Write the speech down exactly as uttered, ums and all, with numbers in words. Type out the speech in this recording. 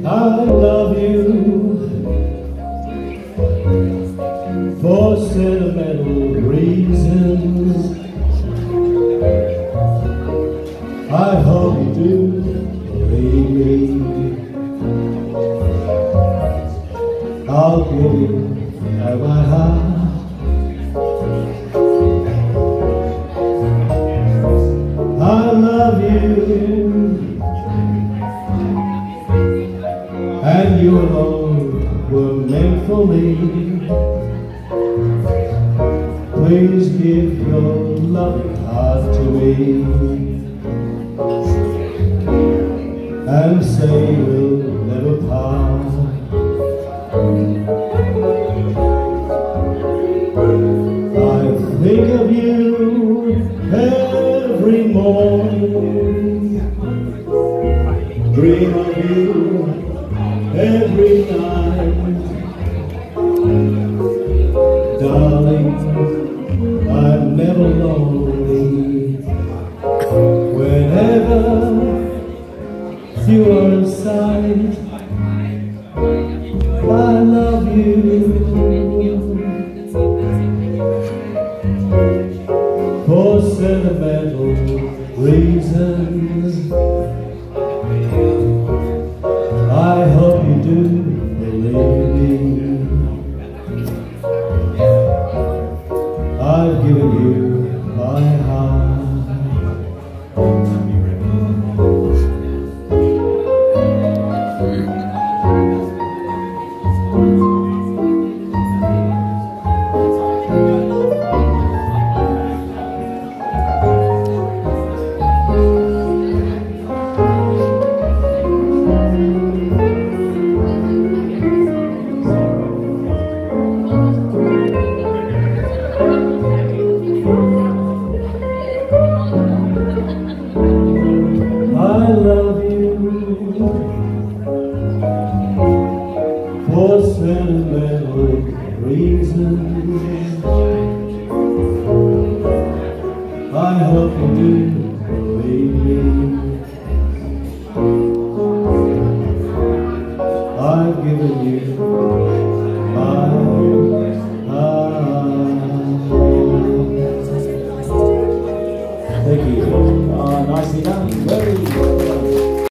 I love you for sentimental reasons. I hope you do believe me. I'll give you my heart. I love you, and you alone were meant for me. Please give your loving heart to me, and say we'll never part. I think of you every morning, dream of you every night. Darling, I'm never lonely whenever you are inside. I love you for sentimental reasons. I hope you do believe me. I've given you my heart. I love you for sentimental reasons. I hope you do believe me. I've given you